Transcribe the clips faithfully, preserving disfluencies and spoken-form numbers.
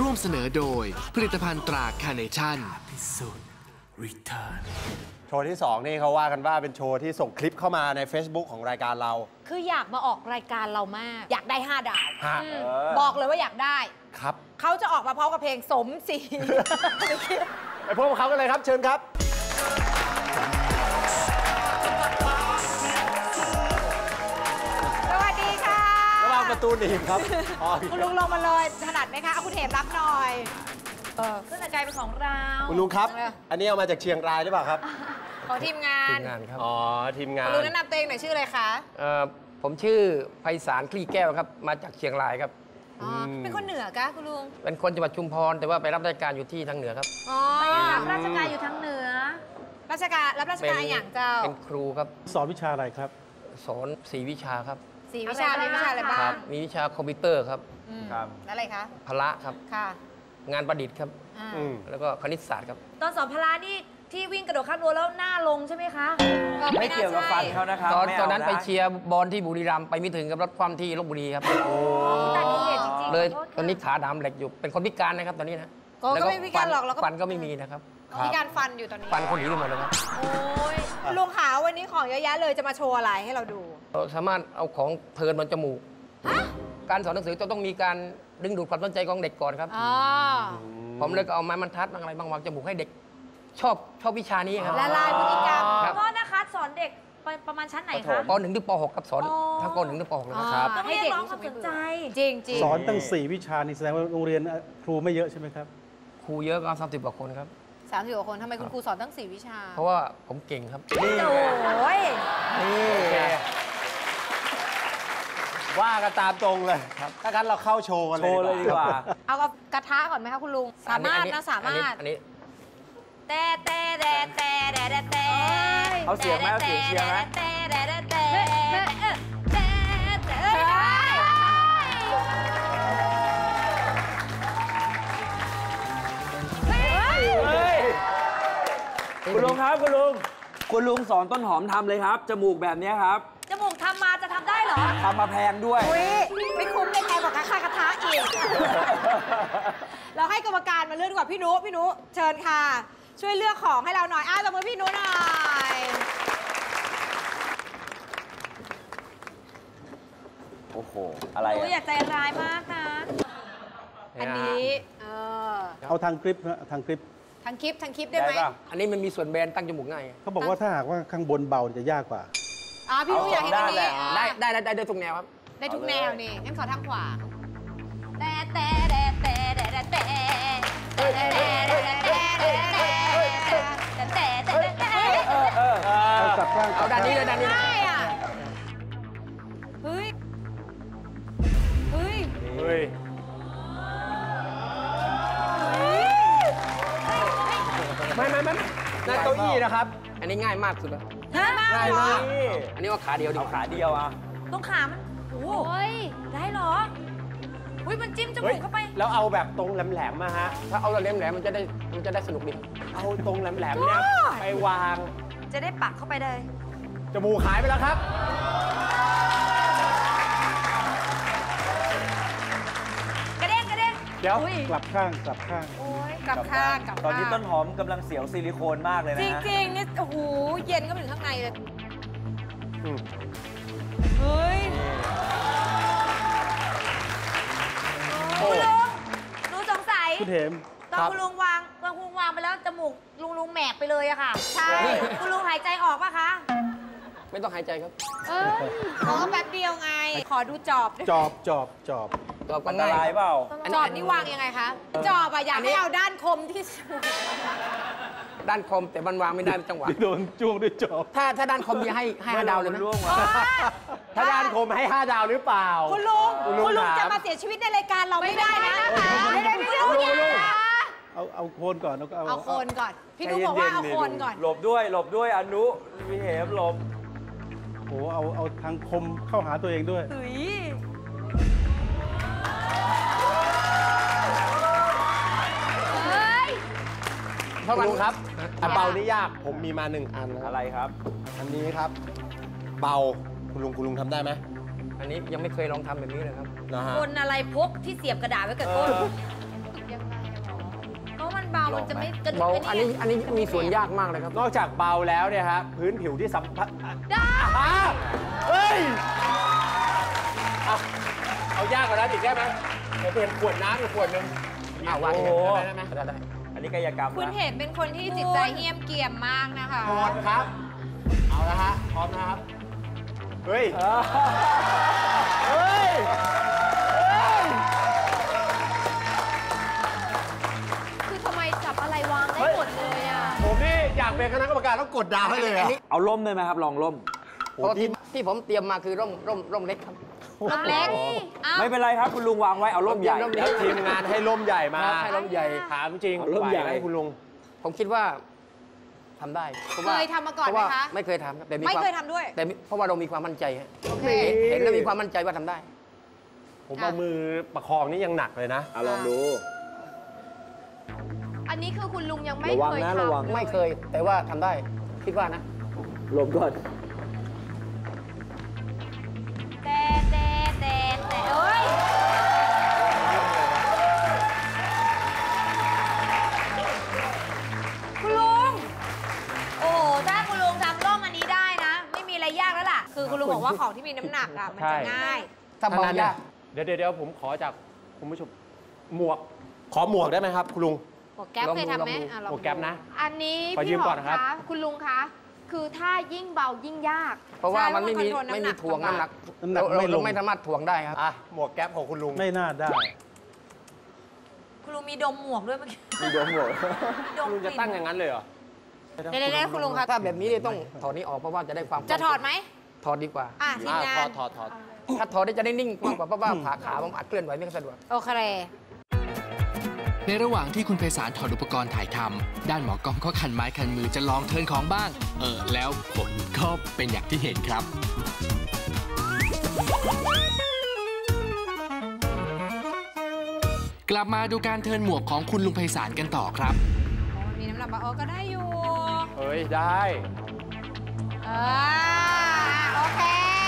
วมเสนอโดยผลิตภัณฑ์ตราคาร์เนชั่นโชว์ที่สองนี่เขาว่ากันว่าเป็นโชว์ที่ส่งคลิปเข้ามาใน Facebook ของรายการเราคืออยากมาออกรายการเรามากอยากได้ห้าดาวบอกเลยว่าอยากได้ครับเขาจะออกมาพร้อมกับเพลงสมศรีไปพบกับเขากันเลยครับเชิญครับสวัสดีค่ะระวังประตูหนีบครับคุณลุงลงมาเลยถนัดไหมคะเอาคุณเหมรับหน่อยขึ้นใจเป็นของเราคุณลุงครับอันนี้เอามาจากเชียงรายหรือเปล่าครับของทีมงานทีมงานครับอ๋อทีมงานคุณลุงแนะนำตัวเองหน่อยชื่ออะไรคะเอ่อผมชื่อไพศาลคลี่แก้วครับมาจากเชียงรายครับอ๋อเป็นคนเหนือกะคุณลุงเป็นคนจังหวัดชุมพรแต่ว่าไปรับราชการอยู่ที่ทางเหนือครับอ๋อไปรับราชการอยู่ทางเหนือราชการรับราชการอย่างเจ้าเป็นครูครับสอนวิชาอะไรครับสอนสี่วิชาครับสี่วิชามีวิชาอะไรบ้างมีวิชาคอมพิวเตอร์ครับครับแล้วอะไรคะพละครับค่ะงานประดิษฐ์ครับแล้วก็คณิตศาสตร์ครับตอนสอนพละนี่ที่วิ่งกระโดดข้ามรั้วแล้วหน้าลงใช่ไหมคะไม่เกี่ยวกับฟันเขานะครับตอนตอนนั้นไปเชียร์บอลที่บุรีรัมย์ไปไม่ถึงกับรถความที่ลพบุรีครับโอ้แต่มีเหตุจริงๆเลยตอนนี้ขาดามเหล็กอยู่เป็นคนพิการนะครับตอนนี้นะก็ไม่พิการหรอกแล้วก็ฟันก็ไม่มีนะครับพิการฟันอยู่ตอนนี้ฟันคนหนีไปหมดเลยครับโอ้ยลุงขาววันนี้ของเยอะแยะเลยจะมาโชว์อะไรให้เราดูเราสามารถเอาของเทิร์นบนจมูกการสอนหนังสือจะต้องมีการดึงดูดความสนใจของเด็กก่อนครับผมเลยก็เอาไม้บรรทัดอะไรบางวางจมูกให้เด็กชอบชอบวิชานี้ครับละลายพฤติกรรมก็นะคะสอนเด็กประมาณชั้นไหนคะป.หนึ่งถึงป.หกครับสอนทั้งป.หนึ่งถึงป.หกเลยครับต้องให้เด็กร้องความสนใจจริงจริงสอนตั้งสี่วิชานี่แสดงว่าโรงเรียนครูไม่เยอะใช่ไหมครับครูเยอะก็สามสิบกว่าคนครับสามสิบกว่าคนทำไมคุณครูสอนตั้งสี่วิชาเพราะว่าผมเก่งครับโอ้ยนี่ว่ากันตามตรงเลยครับถ้างั้นเราเข้าโชว์กันเลยดีกว่าเอากระทะก่อนไหมคะคุณลุงสามารถนะสามารถอันนี้แต่แต่แต่แต่แต่แต่เอาเสียงไหมเอาเสียงเชียร์ไหมคุณลุงครับคุณลุงคุณลุงสอนต้นหอมทำเลยครับจมูกแบบนี้ครับจมูกทำมาจะทำได้เหรอทำมาแพงด้วยไม่คุ้มไม่แพงกว่าค่ากระทะอีกเราให้กรรมการมาเลือกดีกว่าพี่นุพี่นุเชิญค่ะช่วยเลือกของให้เราหน่อยอ้าวตบมือพี่นุหน่อยโอ้โหอะไรหนูอยากใจร้ายมากนะอันนี้เออเอาทางคลิปนะทางคลิปทางคลิปทางคลิปได้ไหมอันนี้มันมีส่วนแบนตั้งจมูกง่ายเขาบอกว่าถ้าหากว่าข้างบนเบาจะยากกว่าอ่าพี่นุอยากเห็นอันนี้ได้ได้ได้ได้ทุกแนวครับได้ทุกแนวนี่งั้นขอทางขวาแต่แต่แต่แต่แต่แต่เอาจับข้างเอาด้านนี้เลยด้านนี้เฮ้ยเฮ้ยเฮ้ยไม่ไม่ไม่นั่นเก้าอี้นะครับอันนี้ง่ายมากสุดแล้วง่ายมากอันนี้ว่าขาเดียวเอาขาเดียวอ่ะต้องขามันโอ้ยได้เหรออุ้ยมันจิ้มจมูกเข้าไปแล้วเอาแบบตรงแหลมๆมาฮะถ้าเอาแหลมๆมันจะได้มันจะได้สนุกดีเอาตรงแหลมๆเนี่ยไปวางจะได้ปักเข้าไปเลยจมูกหายไปแล้วครับกระเด้งกระเด้งเดี๋ยวกลับข้างกลับข้างโอ้ยกลับข้างกลับตอนนี้ต้นหอมกำลังเสียวซิลิโคนมากเลยนะจริงๆนี่โอ้โหเย็นก็ไปถึงข้างในเลยเฮ้ยคุณลุงหนูสงสัยคุณเหมตอนคุณลุงวางตอนคุณลุงวางไปแล้วจมูกลุงลุงแหมกไปเลยอะค่ะใช่คุณลุงหายใจออกป่ะคะไม่ต้องหายใจครับเออขอแป๊บเดียวไงขอดูจอบจอบจอบจอบจอบอันตรายเปล่าจอบนี่วางยังไงคะจอบอะอยากให้เอาด้านคมที่ด้านคมแต่มันวางไม่ได้จังหวะโดนจ้วงด้วยจอบถ้าถ้าด้านคมจะให้ให้ห้าดาวเลยไหมถ้าด้านคมให้ห้าดาวหรือเปล่าคุณลุงคุณลุงจะมาเสียชีวิตในรายการเราไม่ได้นะไม่ได้ไม่ได้เอาเอาโคนก่อนเอาเอาโคนก่อนพี่นุบอกว่าเอาโคนก่อนหลบด้วยหลบด้วยอนุมีเหมหลบโอ้เอาเอาทางคมเข้าหาตัวเองด้วยพ่อลุงครับอันเบานี่ยากผมมีมาหนึ่งอันอะไรครับอันนี้ครับเบาคุณลุงคุณลุงทำได้ไหมอันนี้ยังไม่เคยลองทำแบบนี้เลยครับคนอะไรพกที่เสียบกระดาษไว้กับต้นยังเบามันจะไม่กระดูกเบาไอันนี้อันนี้มีส่วนยากมากเลยครับนอกจากเบาแล้วเนี่ยฮะพื้นผิวที่สัมผัสได้อ่ะเฮ้ยเอาเอายากกว่านั้นอีกได้ไหมผมเห็นขวดน้ำอยู่ขวดหนึงอ่าวางอย่างโอ้นี้โหได้ไหมได้ได้อันนี้กายกรรมคุณนะเห็นเป็นคนที่จิตใจเหี้ยมเกียมมากนะคะพร้อมครับ เอาละฮะพร้อมนะครับ เฮ้ย เฮ้ยคือทำไมจับอะไรวางได้หมดเลยอ่ะผมนี่อยากเป็นคณะกรรมการต้องกดดาวให้เลยอะเอาล่มได้ไหมครับ ลองล่มเพราะที่ที่ผมเตรียมมาคือร่มร่มร่มเล็กครับลำเล็กอ้าวไม่เป็นไรครับ คุณลุงวางไว้ เอาล่มใหญ่ร่มใหญ่แล้วทีมงานให้ร่มใหญ่มาครับให้ร่มใหญ่ถามจริงเอาร่มใหญ่ไหวให้คุณลุงผมคิดว่าทำได้พราะว่าเคยทำมาก่อนไหมเพราะว่าคะไม่เคยทำครับแต่มีไม่วาเคยทำด้วยแต่มีเพราะว่าเรามีความมั่นใจฮะโอเคเห็นแล้วมีความมั่นใจว่าทำได้ผมเอามือประคองนี่ยังหนักเลยนะอ่ะลองดูอันนี้คือคุณลุงยังไม่ระวังเคยนะทำระวังไม่เคย แต่ว่าทำได้ คิดว่านะลมก่อนแต่แต่แต่แต่เอ้ยคุณลุง โอ้โหถ้าคุณลุงทำร่มอันนี้ได้นะ ไม่มีอะไรยากแล้วล่ะคือคุณลุงบอกว่าของที่มีน้ำหนักอ่ะมันจะง่ายถ้าเบายากเดี๋ยวเดี๋ยวเดี๋ยวผมขอจากคุณผู้ชมหมวก ขอหมวกได้ไหมครับ คุณลุงหมวกแก๊ปลองดูเคยทำไหมลองดูอ่ะลองหมวกแก๊ปนะอันนี้ขอยืพี่มหก่ออนมนะครับคะคุณลุงคะ คือถ้ายิ่งเบายิ่งยากเพราะว่าใช่มันไม่มีเพราะนไม่มีถ่วงน้ำหนักน้ำหนักเราไม่ลเรางไม่สามารถถ่วงได้ครับอ่ะ หมวกแก๊ปของคุณลุงไม่น่าได้คุณลุงมีดมหมวกด้วยเมื่อกี้มีดมหมดมีดมลุงกจะลิ่ตั้งนอย่างนั้นเลยเหรอเดี๋ยวเดี๋ยวคุณลุงคะถ้าแบบนี้เนี่ยต้องถอดนี้ออกเพราะว่าจะได้ความจะถอดไหมถอดดีกว่าอ่ะทีมอ่ะงาถอน ดถอดถอดถ้าถอดได้จะได้นิ่งมากกว่าเพราะว่าขาขาผมอัดเคลื่อนไหวไม่ค่อยสะดวกโอเคในระหว่างที่คุณไพศาลถอดอุปกรณ์ถ่ายทำด้านหมอกล้องก็คันไม้คันมือจะลองเทิร์นของบ้าง เออ แล้วผลก็เป็นอย่างที่เห็นครับ กลับมาดูการเทิร์นหมวกของคุณลุงไพศาลกันต่อครับมีน้ำหนักเบาเออก็ได้อยู่เฮ้ย ได้อ่าโอเค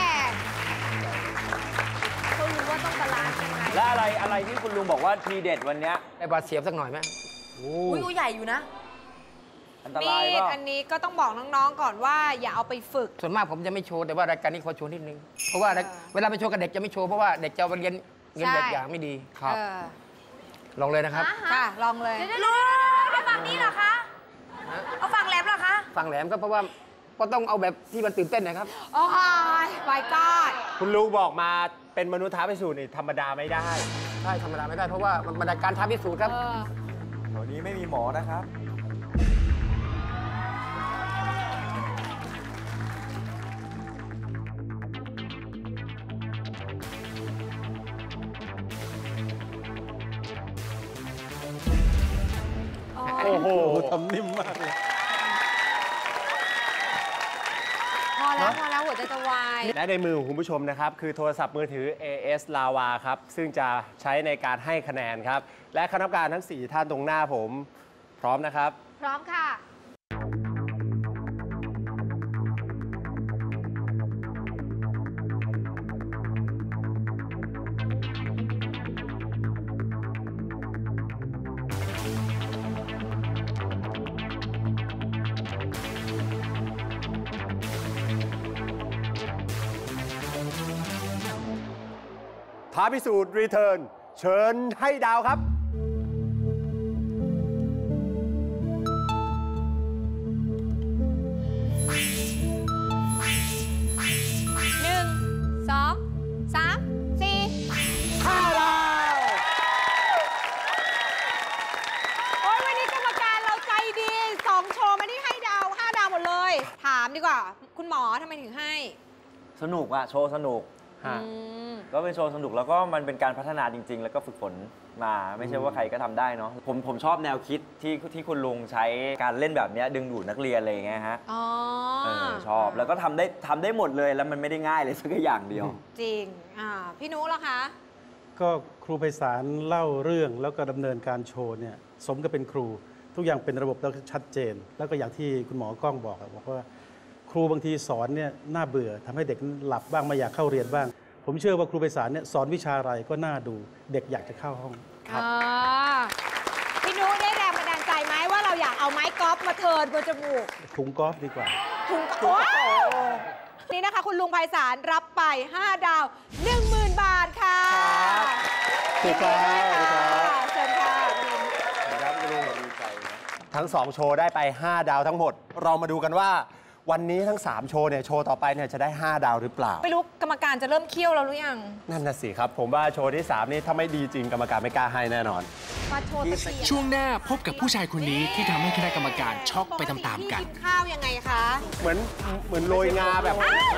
เขารู้ว่าต้องบาลานซ์ยังไงและอะไรอะไรที่คุณลุงบอกว่าทีเด็ดวันเนี้ยได้บาดเสียบสักหน่อยไหมอุ้ยอุ้ยใหญ่อยู่นะอันตมีรายดเปล่าอันนี้ก็ต้องบอกน้องๆก่อนว่าอย่าเอาไปฝึกส่วนมากผมจะไม่โชว์แต่ว่ารายการนี้ขอโชว์นิดนึง เพราะว่าเออเวลาไปโชว์กับเด็กจะไม่โชว์เพราะว่าเด็กจะเอาไปเรียนเรียนแบบอย่างไม่ดีครับเออลองเลยนะครับค่ะ ลองเลยเดี๋ยวเดี๋ยวเดี๋ยวฝั่งนี้เหรอคะ เอาฝั่งแหลมเหรอคะฟังแหลมก็เพราะว่าก็ต้องเอาแบบที่มันตื่นเต้นนะครับโอ้ยไวก้าดคุณลุงบอกมาเป็นมนุษย์ท้าพิสูจน์นี่ธรรมดาไม่ได้ใช่ธรรมดาไม่ได้เพราะว่ามันเป็นการท้าพิสูจน์ครับเออแถวนี้ไม่มีหมอนะครับโอ้โหโอ้โหทำนิ่มมากเลยพอแล้วพอแล้วหัวใจจะวายและในมือของคุณผู้ชมนะครับ คือโทรศัพท์มือถือ เอ เอส Lava ครับ ซึ่งจะใช้ในการให้คะแนนครับ และคณะกรรมการทั้ง สี่ ท่านตรงหน้าผม พร้อมนะครับพร้อมค่ะท้าพิสูจน์รีเทิร์นเชิญให้ดาวครับหนึ่ง สอง สาม สี่ห้าดาวโอ้ยวันนี้กรรมการเราใจดีสองโชว์มาที่ให้ดาวห้าดาวหมดเลย ถามดีกว่า คุณหมอทำไมถึงให้สนุกอะโชว์สนุกฮะอืมก็เป็นโชว์สนุกแล้วก็มันเป็นการพัฒนาจริง ๆ แล้วก็ฝึกฝนมาไม่ใช่ว่าใครก็ทำได้เนาะผมผมชอบแนวคิดที่ที่คุณลุงใช้การเล่นแบบเนี้ยดึงดูดนักเรียนอะไรอย่างเงี้ยฮะอ๋อเออชอบแล้วก็ทำได้ทำได้หมดเลยแล้วมันไม่ได้ง่ายเลยสักอย่างเดียวจริง อ่า พี่นุ้ล่ะคะก็ครูไพศาลเล่าเรื่องแล้วก็ดำเนินการโชว์เนี่ยสมกับเป็นครู ทุกอย่างเป็นระบบแล้วก็ชัดเจน แล้วก็อย่างที่คุณหมอกล้องบอกอะบอกว่าครูบางทีสอนเนี่ยน่าเบื่อทำให้เด็กหลับบ้างไม่อยากเข้าเรียนบ้าง ผมเชื่อว่าครูไพศาลเนี่ยสอนวิชาอะไรก็น่าดูเด็กอยากจะเข้าห้องอ่า พี่นุ้ได้แรงบันดาลใจเอาไม้กอล์ฟมาเทิร์นบนจมูกถุงกอล์ฟดีกว่าถุงโอ้นี่นะคะคุณลุงไพศาลรับไป ห้า ดาว หนึ่งหมื่น บาทค่ะถูกครับเชิญค่ะคุณลุงครับคุณลุงดีใจนะทั้งสองโชว์ได้ไป ห้า ดาวทั้งหมด เรามาดูกันว่า วันนี้ทั้ง สาม โชว์เนี่ยโชว์ต่อไปเนี่ยจะได้ ห้า ดาวหรือเปล่าไม่รู้กรรมการจะเริ่มเคี่ยวแล้วหรือยังนั่นน่ะสิครับ ผมว่าโชว์ที่ สาม นี่ถ้าไม่ดีจริงกรรมการไม่กล้าให้แน่นอนมาโชว์ตะเกียบช่วงหน้าพบกับผู้ชายคนนี้ที่ทำให้คณะกรรมการช็อกไปตามๆกันปติพี่ข้าวยังไงคะเหมือนเหมือนโรยงาแบบ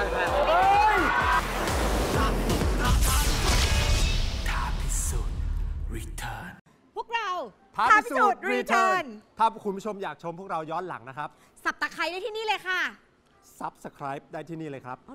พวกเราท้าพิสูจน์รีเทิร์นถ้าคุณผู้ชมอยากชมพวกเราย้อนหลังนะครับสับตะไคร้ได้ที่นี่เลยค่ะ Subscribe ได้ที่นี่เลยครับ